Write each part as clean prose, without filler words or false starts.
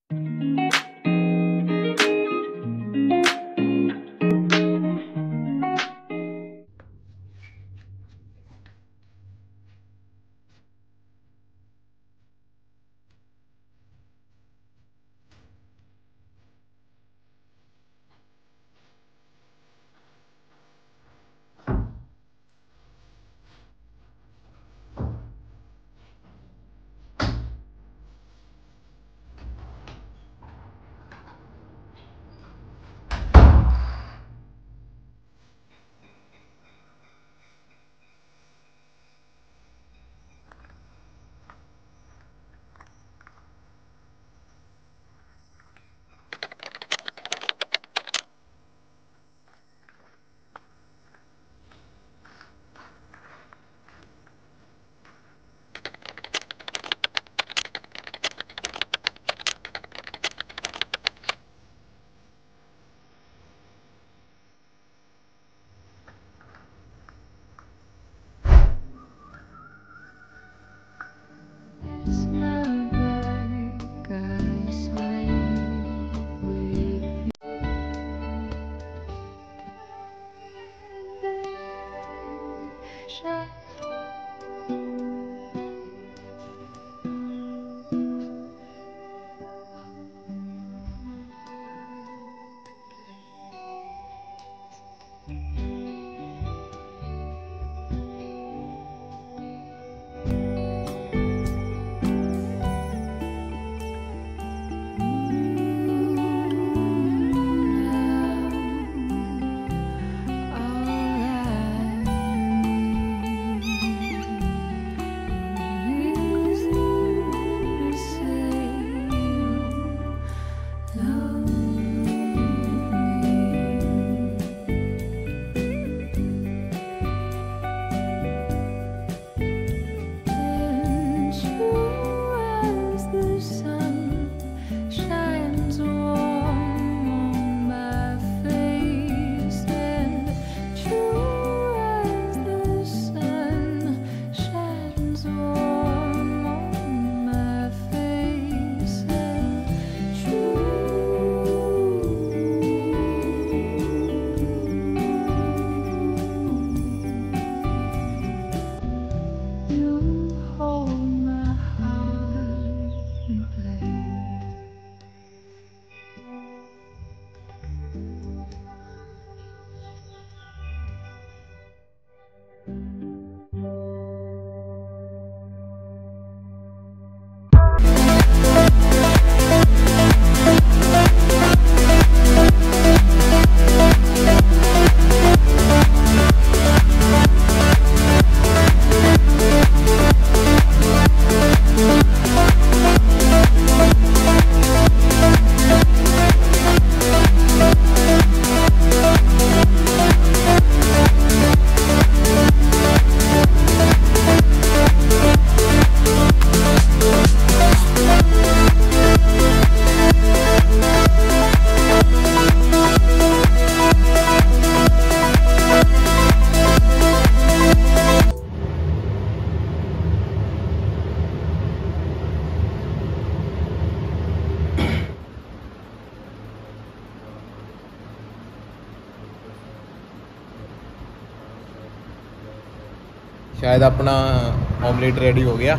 शायद अपना omelette ready हो गया,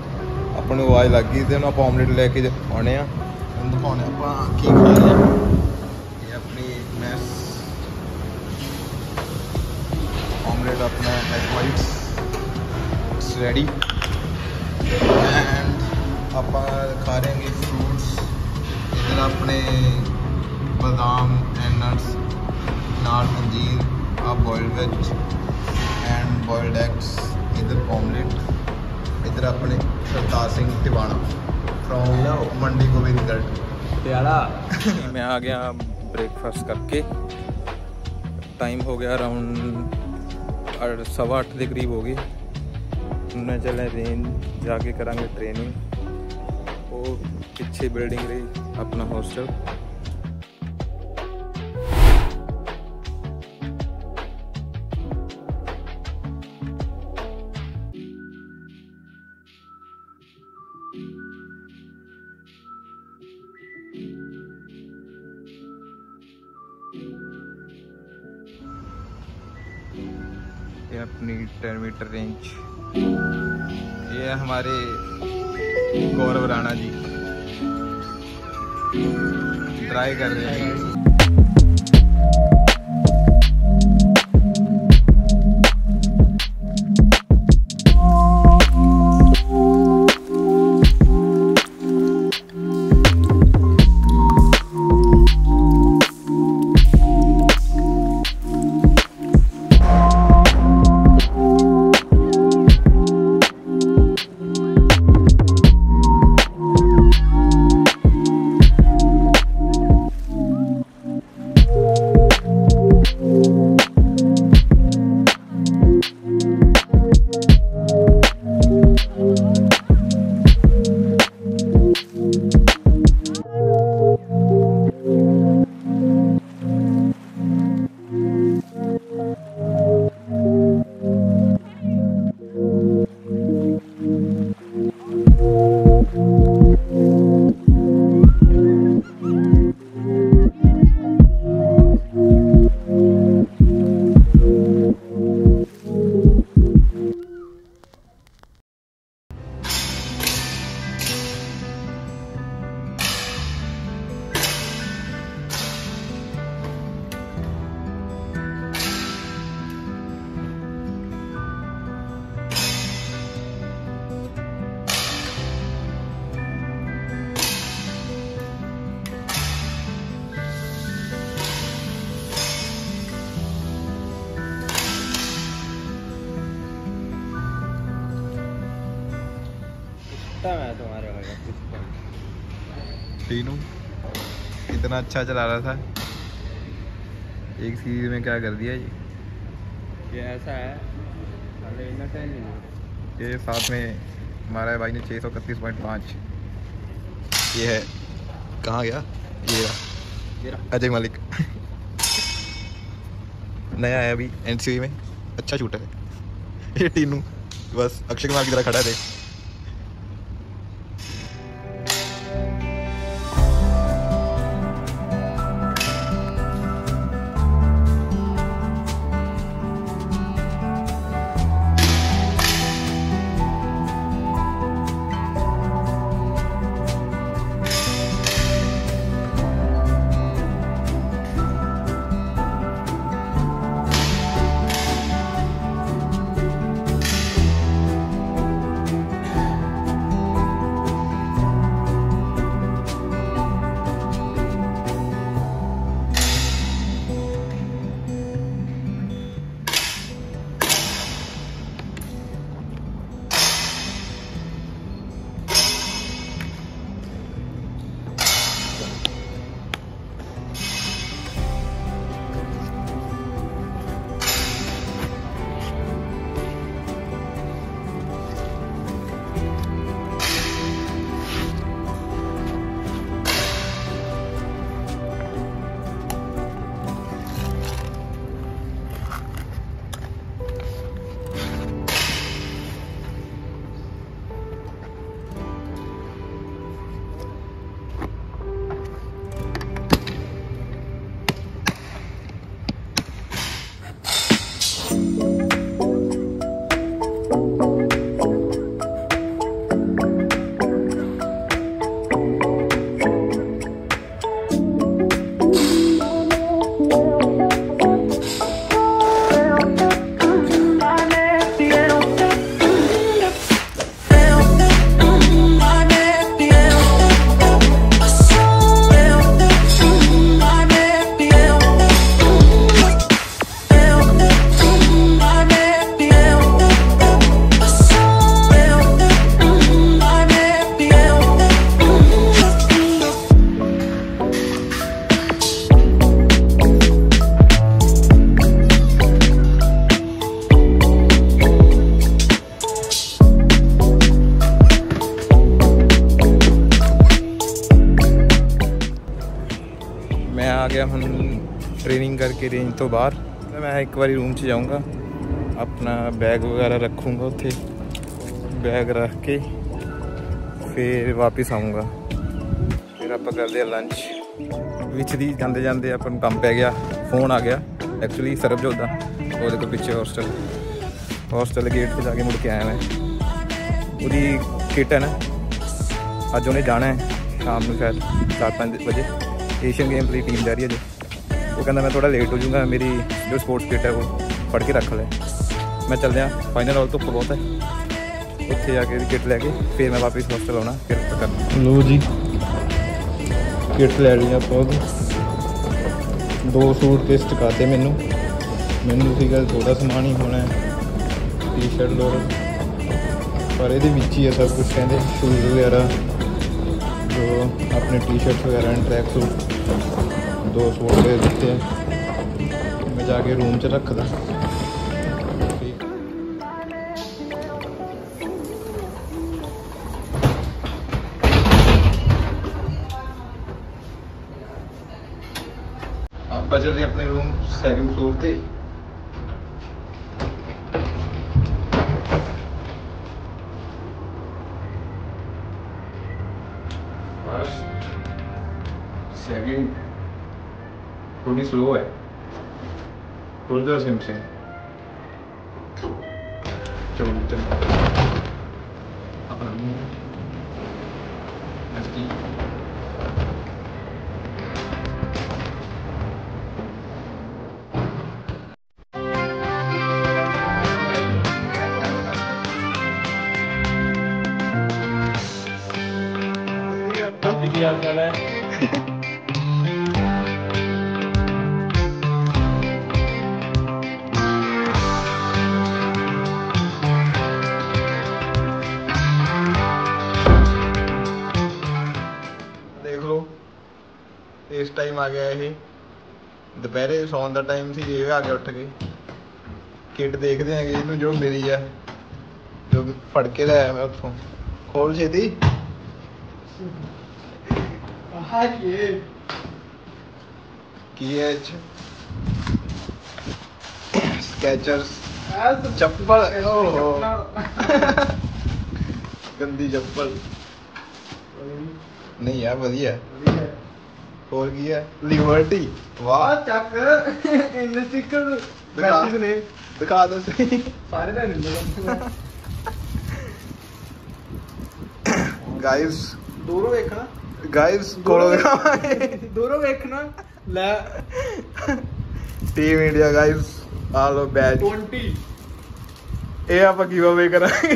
अपन को आवाज़ लग गई तो हम ऑमलेट लेके आने दिखाने आप की खा रहे हैं। ये अपनी मैस ऑमलेट अपना एग वाइट्स रेडी एंड आप खा रहे हैं फ्रूट्स। इधर अपने बादाम एंड नट्स नाल अंजीर आप boiled veg and boiled eggs. इधर ऑमलेट, इधर अपने सरदार सिंह टिवाणा फ्रॉम मंडी गोविंदगढ़ प्यारा। मैं आ गया ब्रेकफास्ट करके, टाइम हो गया अराउंड 8:15 के करीब हो गई। मैं चले रेंज जाके करांगे ट्रेनिंग। वो पीछे बिल्डिंग रही अपना हॉस्टल। अपनी 10 मीटर रेंज। ये है हमारे गौरव राणा जी, ट्राई कर रहे हैं। मैं तुम्हारे तीनों इतना अच्छा चला रहा था, एक सीरीज में क्या कर दिया ये ऐसा है। ये साथ में हमारा भाई ने 631.5। ये है कहाँ गया, ये रहा अजय मलिक नया है अभी एनसीबी में, अच्छा शूटर है। ये टीनू बस अक्षय कुमार की तरह खड़ा है। आ गया हम ट्रेनिंग करके रेंज तो बाहर। मैं एक बार रूम 'ਚ जाऊँगा, अपना बैग वगैरह रखूँगा उत्थे, बैग रख के फिर वापस आऊँगा। फिर आप करते हैं लंच। विच दी जाते जाते अपन काम पै गया, फोन आ गया एक्चुअली सरबजोत का, वो देखो पिछे हॉस्टल हॉस्टल गेट पे जाके मुड़ के आया मैं। पूरी किट है ना, अज उन्हें जाना है शाम को शायद 4-5 बजे। एशियन गेम्स की टीम जा रही है जो, वो कहना मैं थोड़ा लेट हो जाऊँगा, मेरी जो स्पोर्ट्स किट है वो फड़ के रख ले। मैं चल दिया फाइनल हॉल, धुप्प बहुत है, उत्थे जाके किट लैके फिर मैं वापस हॉस्टल आना, फिर करना। लो जी किट लै ली आप, 2 सूट केस चुकाते मैनू सीगा थोड़ा समान ही होना है, टी शर्ट लोअर, पर ये ही है सब कुछ। कहते शूज़ वगैरह, जो अपने टी शर्ट वगैरह, ट्रैक सूट, 2 सूट दे दिते हैं। मैं जाके रूम च रखदा। आप चलते अपने रूम 2nd फ्लोर पे। सेकंड थोड़ी स्लो है, थोड़ा सिम से चलते अपना देख लो इस टाइम आ गया। ये दोपहरे सौन का टाइम से, ये आ गया उठ के। किट देखते हैं इनू जो मिली है, जो फड़ के लाया मैं उत्थों। खोल छेती। की है स्केचर्स चप्पल, गंदी चप्पल नहीं यार, वधिया। और की है लिबर्टी। वाह चक इन स्टिकर मैसेज ने दिखा दो सही सारे ਦਾ ਨਹੀਂ गाइस दूरों देखना, गाइस कोलों दिखावांगे, दूरों देखना ले टीम इंडिया गाइस आ लो बैच 20 ये आप गिव अवे करांगे।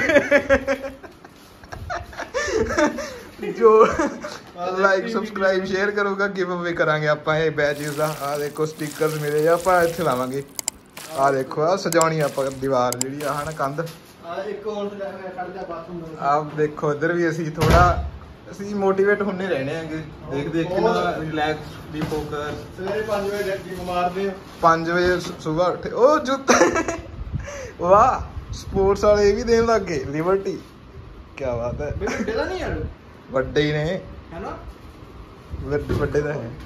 जो लाइक सबसक्राइब शेयर करोगा गिव अवे करांगे ਆਪਾਂ ਇਹ ਬੈਚਸ ਦਾ। ਆ ਦੇਖੋ ਸਟickers ਮਿਲੇ, ਆਪਾਂ ਇੱਥੇ ਲਾਵਾਂਗੇ। ਆ ਦੇਖੋ ਆ ਸਜਾਉਣੀ ਆਪਾਂ ਦੀਵਾਰ ਜਿਹੜੀ ਆ ਹਨਾ ਕੰਧ। ਆ ਇੱਕ ਹੋਰ ਸਜਾਣਾ ਖੜ ਜਾ ਬਾਥਰੂਮ ਦਾ। ਆਪ ਦੇਖੋ ਇੱਧਰ ਵੀ ਅਸੀਂ ਥੋੜਾ ਅਸੀਂ ਮੋਟੀਵੇਟ ਹੁੰਨੇ ਰਹਿਣੇ ਆਂਗੇ, ਦੇਖ ਦੇਖ ਕੇ ਨਾ ਰਿਲੈਕਸ ਵੀ ਫੋਕਸ। ਸਵੇਰੇ 5 ਵਜੇ ਡੈਕੀ ਮਾਰਦੇ ਆ, 5 ਵਜੇ ਸਵੇਰ ਉੱਠੇ। ਉਹ ਜੁੱਤਾ ਵਾਹ ਸਪੋਰਟਸ ਵਾਲੇ ਵੀ ਦੇਣ ਲੱਗ ਗਏ ਲਿਬਰਟੀ। ਕੀ ਬਾਤ ਹੈ। ਵੱਡੇ ਦਾ ਨਹੀਂ ਯਾਰ, ਵੱਡੇ ਹੀ ਨੇ ਹੈ ਨਾ, ਵੱਡੇ ਦਾ ਹੈ।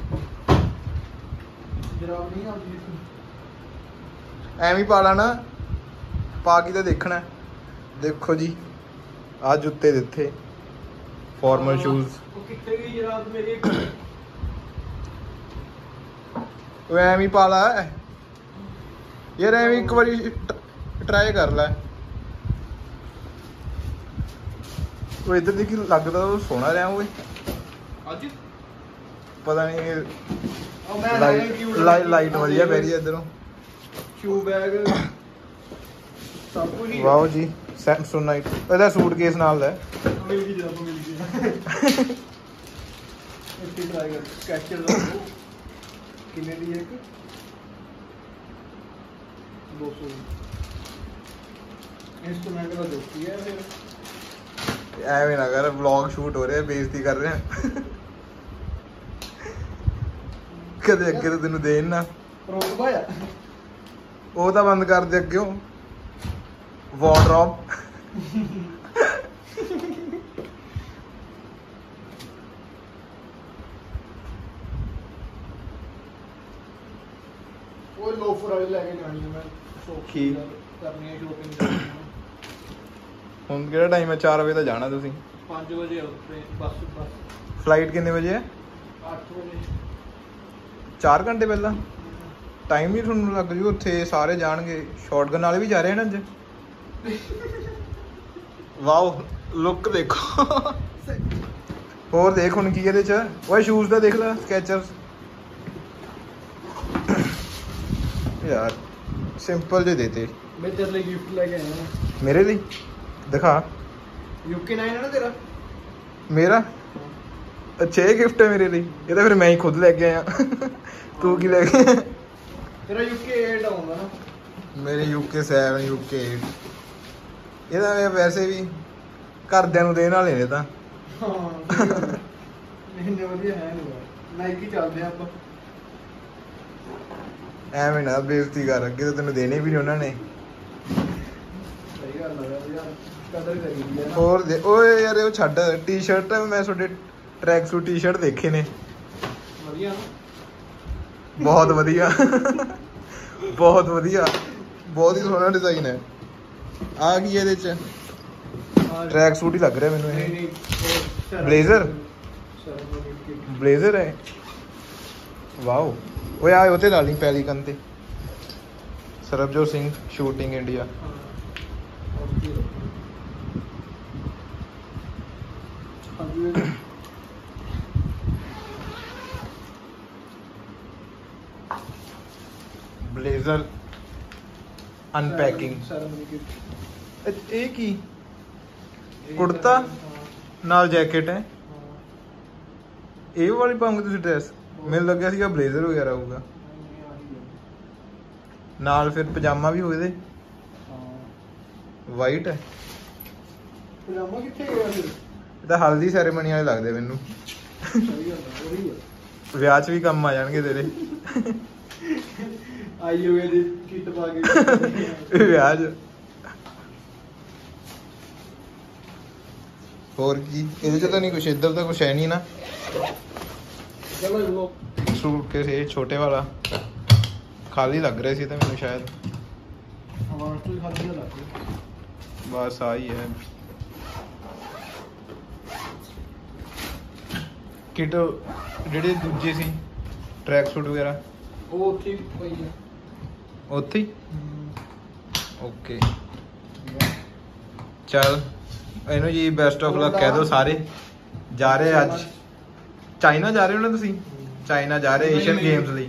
ਜਰਾਬ ਨਹੀਂ ਆਉਂਦੀ ਐਵੇਂ ਪਾ ਲੈਣਾ, ਪਾ ਕੇ ਤਾਂ ਦੇਖਣਾ। ਦੇਖੋ ਜੀ ਆ ਜੁੱਤੇ ਦਿੱਤੇ, ਫਾਰਮਲ ਸ਼ੂਜ਼। ਉਹ ਕਿੱਥੇ ਗਈ ਜਰਾਬ ਮੇਰੀ? ਉਹ ਐਵੇਂ ਪਾ ਲਾ ਯਾਰ, ਐਵੇਂ ਇੱਕ ਵਾਰੀ ਟਰਾਈ ਕਰ ਲੈ। ਉਹ ਇੱਧਰ ਦੀ ਕੀ ਲੱਗਦਾ, ਉਹ ਸੋਹਣਾ ਰਿਹਾ ਓਏ ਅੱਜ ਪਤਾ ਨਹੀਂ। ਲਾਈਟ ਵਧੀਆ ਪੈ ਰਹੀ ਹੈ ਇੱਧਰੋਂ। ਸ਼ੂ ਬੈਗ ਸਭ ਕੁਝ। ਵਾਓ ਜੀ ਸੈਮਸੋਨਾਈਟ। ਇਹਦਾ ਸੂਟਕੇਸ ਨਾਲ ਹੈ। ਮਿਲ ਗਈ ਜਰਾ, ਮਿਲ ਗਈ। ਇੱਥੇ ਟਰਾਈ ਕਰ ਸਕੈਚਰ ਦਾ। ਕਿੰਨੇ ਦੀ ਹੈ? 200। इंस्ट्रूमेंट का दोस्ती है फिर ਐਵੇਂ ਨਾ ਕਰ, ਵਲੌਗ ਸ਼ੂਟ ਹੋ ਰਿਹਾ, ਬੇਇੱਜ਼ਤੀ ਕਰ ਰਿਹਾ। ਕਦੇ ਅੱਗੇ ਤੋਂ ਤੈਨੂੰ ਦੇਣ ਨਾ ਉਹ ਤਾਂ ਬੰਦ ਕਰ ਦੇ ਅੱਗਿਓਂ ਵਾਰਡਰੋਬ। ਉਹ ਲੋਫਰ ਵਾਲੀ ਲੈ ਕੇ ਜਾਣੀ ਮੈਂ ਸੌਖੀ ਕਰਨੀ ਹੈ ਸ਼ੋਪਿੰਗ। ਹੁਣ ਕਿਹੜਾ ਟਾਈਮ ਹੈ? 4 ਵਜੇ ਤਾਂ ਜਾਣਾ ਤੁਸੀਂ। 5 ਵਜੇ ਬੱਸ ਫਲਾਈਟ ਕਿੰਨੇ ਵਜੇ ਹੈ? 8 ਵਜੇ। 4 ਘੰਟੇ ਪਹਿਲਾਂ ਟਾਈਮ ਹੀ ਤੁਹਾਨੂੰ ਲੱਗ ਜੂ ਉੱਥੇ। ਸਾਰੇ ਜਾਣਗੇ, ਸ਼ਾਟਗਨ ਵਾਲੇ ਵੀ ਜਾ ਰਹੇ ਹਨ ਅੱਜ। ਵਾਓ ਲੁੱਕ ਦੇਖੋ। ਹੋਰ ਦੇਖ ਹੁਣ ਕੀ ਇਹਦੇ ਚ ਓਏ ਸ਼ੂਜ਼ ਦਾ ਦੇਖ ਲੈ ਸਕੈਚਰਸ ਯਾਰ ਸਿੰਪਲ ਜਿਹੇ ਦੇਤੇ। ਮੈਂ ਤੇਰੇ ਲਈ ਗਿਫਟ ਲੈ ਕੇ ਆਇਆ ਮੇਰੇ ਲਈ ਦਿਖਾ। ਯੂਕੇ 9 ਹੈ ਨਾ ਤੇਰਾ? ਮੇਰਾ ਅੱਛਾ ਇਹ ਗਿਫਟ ਹੈ ਮੇਰੇ ਲਈ। ਇਹ ਤਾਂ ਫਿਰ ਮੈਂ ਹੀ ਖੁਦ ਲੈ ਕੇ ਆਇਆ। ਤੂੰ ਕੀ ਲੈ ਕੇ ਆਇਆ? ਤੇਰਾ ਯੂਕੇ 8 ਆਉਂਦਾ ਨਾ। ਮੇਰੇ UK 7 UK 8 ਇਹਦਾ ਵੈਸੇ ਵੀ ਘਰਦਿਆਂ ਨੂੰ ਦੇਣ ਵਾਲੇ ਨੇ ਤਾਂ। ਹਾਂ ਇੰਨੇ ਵਧੀਆ ਹੈ ਨਹੀਂ ਨਾਈਕੀ ਚੱਲਦੇ ਆਪਾਂ। ਐਵੇਂ ਨਾ ਬੇਇੱਜ਼ਤੀ ਕਰ, ਅੱਗੇ ਤਾਂ ਤੈਨੂੰ ਦੇਣੇ ਵੀ ਨਹੀਂ ਉਹਨਾਂ ਨੇ। ਸਹੀ ਗੱਲ ਹੈ ਯਾਰ, ਕਦਰ ਕਰੀਦੀ ਹੈ ਨਾ। ਹੋਰ ਦੇ ਓਏ ਯਾਰ ਉਹ ਛੱਡ ਟੀ-ਸ਼ਰਟ। ਮੈਂ ਤੁਹਾਡੇ ਟਰੈਕ ਸੂਟ ਟੀ-ਸ਼ਰਟ ਦੇਖੇ ਨੇ, ਵਧੀਆ ਬਹੁਤ ਵਧੀਆ। ਬਹੁਤ ਵਧੀਆ, ਬਹੁਤ ਹੀ ਸੋਹਣਾ ਡਿਜ਼ਾਈਨ ਹੈ। ਆ ਕੀ ਇਹਦੇ ਚ ਟਰੈਕ ਸੂਟ ਹੀ ਲੱਗ ਰਿਹਾ ਮੈਨੂੰ ਨਹੀਂ ਇਹ। ਨਹੀਂ ਬਲੇਜ਼ਰ ਬਲੇਜ਼ਰ ਹੈ। ਵਾਓ ਓਏ ਆ ਉਹਤੇ ਲਾ ਲਈ ਪੈਲੀਕਨ ਤੇ Sarabjot Singh shooting India. Blazer unpacking. ਇਹ ਕੀ ਕੁੜਤਾ ਨਾਲ ਜੈਕਟ ਹੈ? ਇਹ ਵਾਲੀ ਪਾਉਂਗੇ ਤੁਸੀਂ ਡਰੈਸ? ਮੈਨੂੰ ਲੱਗਿਆ ਸੀਗਾ ਬਲੇਜ਼ਰ ਵਗੈਰਾ ਹੋਊਗਾ ਨਾਲ, ਫਿਰ ਪਜਾਮਾ ਵੀ ਹੋਵੇ। ਵਾਈਟ ਹੈ ਪਜਾਮਾ ਕਿੱਥੇ ਗਿਆ ਫਿਰ? ਇਹ ਤਾਂ ਹਲਦੀ ਸੈਰੇਮਨੀ ਵਾਲੇ ਲੱਗਦੇ ਮੈਨੂੰ। ਸਹੀ ਗੱਲ ਹੈ ਉਹੀ ਹੈ। ਵਿਆਹ 'ਚ ਵੀ ਕੰਮ ਆ ਜਾਣਗੇ ਤੇਰੇ। ਆਈ ਹੋਏ ਦੀ ਕਿੱਟ ਪਾ ਕੇ ਵਿਆਹ 'ਚ। ਹੋਰ ਕੀ ਇਹਦੇ 'ਚ ਤਾਂ ਨਹੀਂ ਕੁਛ, ਇੱਧਰ ਤਾਂ ਕੁਛ ਹੈ ਨਹੀਂ ਨਾ। ਚਲੋ ਸੂਟ ਕੇ ਇਹ ਛੋਟੇ ਵਾਲਾ ਖਾਲੀ ਲੱਗ ਰਿਹਾ ਸੀ ਤਾਂ ਮੈਨੂੰ ਸ਼ਾਇਦ। ਹਮਾਰੇ ਤੋਂ ਖਾਲੀ ਲੱਗ ਰਿਹਾ। ਬਸ ਆਹੀ ਹੈ ਕਿਟ। ਜਿਹੜੇ ਦੂਜੇ ਸੀ ਟਰੈਕ ਸੂਟ ਵਗੈਰਾ ਉਹ ਉੱਥੇ ਪਈ ਹੈ ਉੱਥੇ ਹੀ। ਓਕੇ ਚੱਲ ਇਹਨੂੰ ਜੀ ਬੈਸਟ ਆਫ ਲੱਕ ਕਹਿ ਦਿਓ ਸਾਰੇ। ਜਾ ਰਹੇ ਅੱਜ ਚਾਈਨਾ ਜਾ ਰਹੇ ਹੋ ਨਾ ਤੁਸੀਂ? ਚਾਈਨਾ ਜਾ ਰਹੇ ਏਸ਼ੀਅਨ ਗੇਮਸ ਲਈ।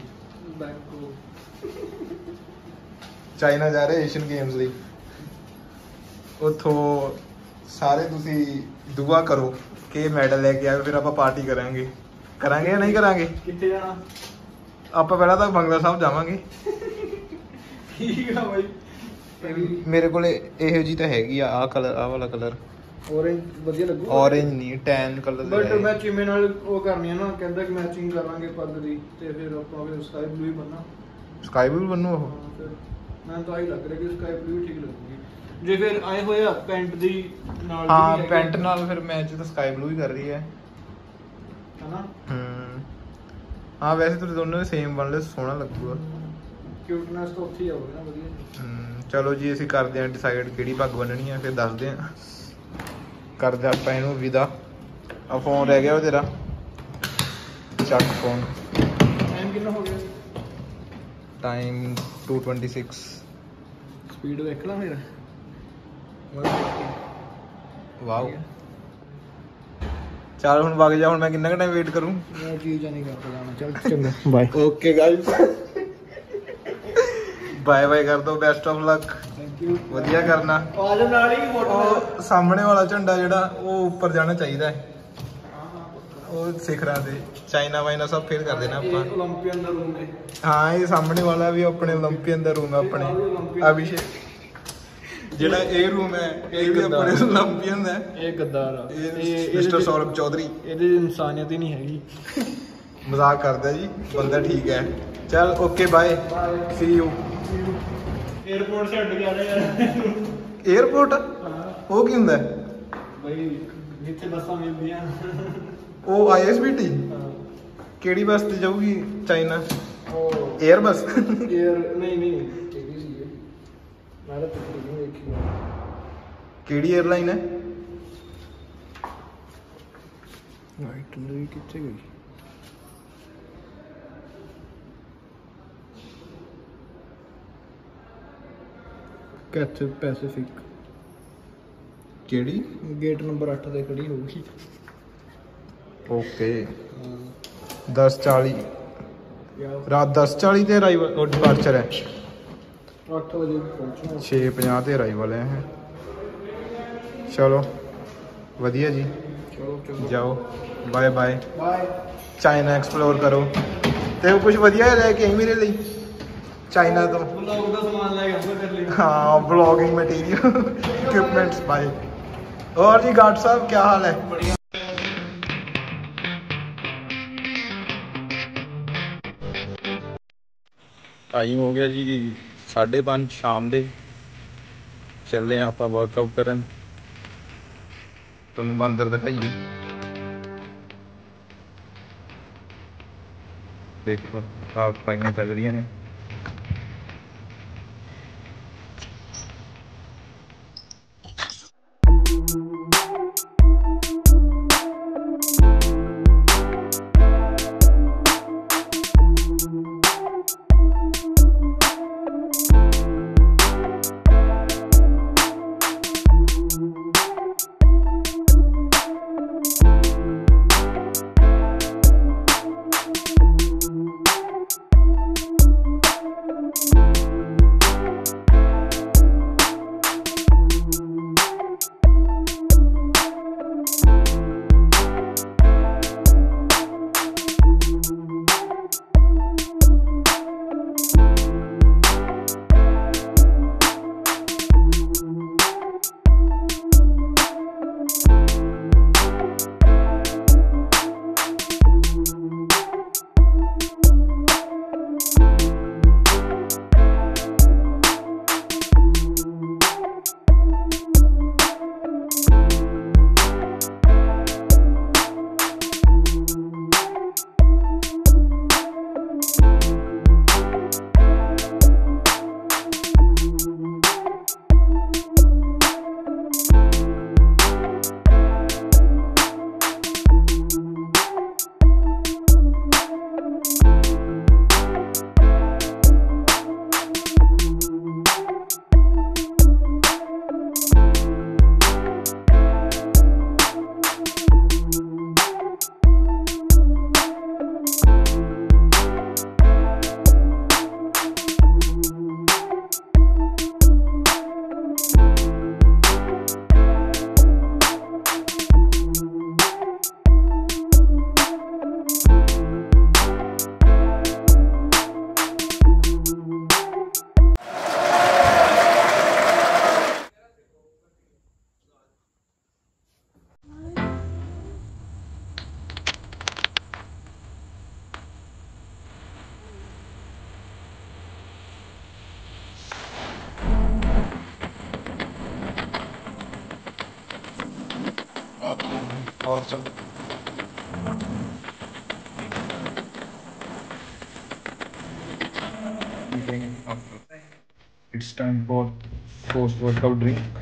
ਚਾਈਨਾ ਜਾ ਰਹੇ ਏਸ਼ੀਅਨ ਗੇਮਸ ਲਈ। ਉੱਥੋਂ ਸਾਰੇ ਤੁਸੀਂ ਦੁਆ ਕਰੋ ਕਿ ਮੈਡਲ ਲੈ ਕੇ ਆਓ, ਫਿਰ ਆਪਾਂ ਪਾਰਟੀ ਕਰਾਂਗੇ। ਕਰਾਂਗੇ ਜਾਂ ਨਹੀਂ ਕਰਾਂਗੇ? ਕਿੱਥੇ ਜਾਣਾ? ਆਪਾਂ ਪਹਿਲਾਂ ਤਾਂ ਬੰਗਲਾ ਸਾਹਿਬ ਜਾਵਾਂਗੇ। ਠੀਕ ਆ ਬਾਈ। ਮੇਰੇ ਕੋਲ ਇਹੋ ਜੀ ਤਾਂ ਹੈਗੀ ਆ। ਆਹ ਕਲਰ, ਆਹ ਵਾਲਾ ਕਲਰ ਔਰੇਂਜ ਵਧੀਆ ਲੱਗੂ। ਔਰੇਂਜ ਨਹੀਂ ਟੈਨ ਕਲਰ ਬਟ ਮੈਂ ਚੀਮੇ ਨਾਲ ਉਹ ਕਰਨੀ ਹੈ ਨਾ, ਕਹਿੰਦਾ ਕਿ ਮੈਚਿੰਗ ਕਰਾਂਗੇ ਪੱਗ ਦੀ, ਤੇ ਫਿਰ ਆਪਾਂ ਫਿਰ ਸਕਾਈ ਬਲੂ ਹੀ ਬੰਨਾ। ਸਕਾਈ ਬਲੂ ਬਣੂ ਉਹ? ਮੈਨੂੰ ਤਾਂ ਆਹੀ ਲੱਗ ਰਿਹਾ ਕਿ ਸਕਾਈ ਬਲੂ ਹੀ ਠੀਕ ਲੱਗੂਗੀ। ਜੇ ਫਿਰ ਆਏ ਹੋਏ ਆ ਪੈਂਟ ਦੀ ਨਾਲ ਹਾਂ ਪੈਂਟ ਨਾਲ ਫਿਰ ਮੈਚ ਤਾਂ ਸਕਾਈ ਬਲੂ ਹੀ ਕਰ ਰਹੀ ਹੈ ਹਨਾ। ਹਾਂ ਵੈਸੇ ਤੁਸੀਂ ਦੋਨੋਂ ਸੇਮ ਬਣ ਲਏ, ਸੋਹਣਾ ਲੱਗੂਗਾ। ਕਿਊਟਨੈਸ ਤਾਂ ਉੱਥੇ ਹੀ ਆਉਗੀ ਨਾ ਵਧੀਆ। ਚਲੋ ਜੀ ਅਸੀਂ ਕਰਦੇ ਹਾਂ ਡਿਸਾਈਡ ਕਿਹੜੀ ਪੱਗ ਬੰਨਣੀ ਹੈ, ਫਿਰ ਦੱਸਦੇ ਹਾਂ। ਕਰਦੇ ਆਪਾਂ ਇਹਨੂੰ ਵਿਦਾ। ਆ ਫੋਨ ਰਹਿ ਗਿਆ ਉਹ ਤੇਰਾ, ਚੱਕ ਫੋਨ। ਟਾਈਮ ਕਿੰਨਾ ਹੋ ਗਿਆ? ਟਾਈਮ 2:26। ਸਪੀਡ ਵੇਖ ਲਾ ਮੇਰਾ। ਵਾਓ ਚੱਲ ਹੁਣ ਵਗ ਜਾ। ਹੁਣ ਮੈਂ ਕਿੰਨਾ ਕੁ ਟਾਈਮ ਵੇਟ ਕਰੂੰ? ਮੈਂ ਚੀਜ਼ ਨਹੀਂ ਕਰਦਾ ਜਾਣਾ। ਚੱਲ ਚੰਗਾ bye. Okay guys bye bye ਕਰ ਦੋ। Best of luck. Thank you. ਵਧੀਆ ਕਰਨਾ। ਆ ਜਾ ਨਾਲ ਹੀ ਫੋਟੋ। ਉਹ ਸਾਹਮਣੇ ਵਾਲਾ ਝੰਡਾ ਜਿਹੜਾ ਉਹ ਉੱਪਰ ਜਾਣਾ ਚਾਹੀਦਾ ਹੈ। ਉਹ ਸਿਖਰਾਂ ਤੇ ਚਾਈਨਾ ਵਾਈਨਾ ਸਭ ਫੇਲ ਕਰ ਦੇਣਾ ਆਪਾਂ। ਓਲੰਪੀਅਨ ਦਾ ਰੂਮ ਹੈ। ਹਾਂ ਇਹ ਸਾਹਮਣੇ ਵਾਲਾ ਵੀ ਆਪਣੇ ਓਲੰਪੀਅਨ ਦਾ ਰੂਮ ਹੈ। ਆਪਣੇ ਅਭਿਸ਼ੇਕ ਜਿਹੜਾ ਇਹ ਰੂਮ ਹੈ ਇਹ ਵੀ ਆਪਣੇ ਓਲੰਪੀਅਨ ਦਾ ਹੈ। ਇਹ ਗੱਦਾਰ ਆ। ਇਹ ਮਿਸਟਰ ਸੌਰਵ ਚੌਧਰੀ। ਇਹਦੇ 'ਚ ਇਨਸਾਨੀਅਤ ਹੀ ਨਹੀਂ ਹੈਗੀ। ਮਜ਼ਾਕ ਕਰਦਾ ਜੀ, ਬੰਦਾ ਠੀਕ ਹੈ। ਚੱਲ okay bye, see you. Airport ਛੱਡ ਕੇ ਆ ਰਹੇ ਯਾਰ। 에어ਪੋਰਟ ਉਹ ਕੀ ਹੁੰਦਾ? ਬਈ ਜਿੱਥੇ ਬੱਸਾਂ ਮਿਲਦੀਆਂ। ਉਹ ISBT ਕਿਹੜੀ ਬੱਸ ਤੇ ਜਾਊਗੀ ਚਾਈਨਾ? ਉਹ 에ਅਰ ਬੱਸ। 에ਅਰ ਨਹੀਂ ਕਿਹੜੀ ਸੀ ਇਹ? ਮੈਂ ਤਾਂ ਪਿੱਛੇ ਨਹੀਂ ਦੇਖੀ। ਕਿਹੜੀ 에ਅਰਲਾਈਨ ਹੈ? ਰਾਈਟ ਲਈ ਕਿੱਥੇ ਗਈ? Cathay Pacific. ਕਿਹੜੀ? ਗੇਟ ਨੰਬਰ 8 ਤੇ ਖੜੀ ਹੋਊਗੀ। ਓਕੇ 10:40 ਰਾਤ 10:40 ਤੇ ਅਰਾਈਵਲ ਉਹ ਡਿਪਾਰਚਰ ਹੈ। 8 ਵਜੇ ਪਹੁੰਚਣਾ। 6:50 ਤੇ ਅਰਾਈਵਲ ਹੈ। ਚਲੋ ਵਧੀਆ ਜੀ, ਚਲੋ ਜਾਓ bye bye. Bye. China explore ਕਰੋ ਤੇ ਕੁਝ ਵਧੀਆ ਜਿਹਾ ਲੈ ਕੇ ਆਈ ਮੇਰੇ ਲਈ ਚਾਈਨਾ ਤੋਂ। ਬਲੌਗ ਦਾ ਸਮਾਨ ਲੈ ਕੇ ਆਉਂਦਾ ਤੇਰੇ ਲਈ। हाँ ब्लॉगिंग मटेरियल इक्विपमेंट्स भाई। और जी गार्ड साहब क्या हाल है? टाइम हो गया जी 5:30 शाम दे। चलते हैं आप वर्कआउट करन, तुम अंदर दिखाइए। देखो साफ सफाइयां चल रही ने। Awesome. It's time for post-workout drink.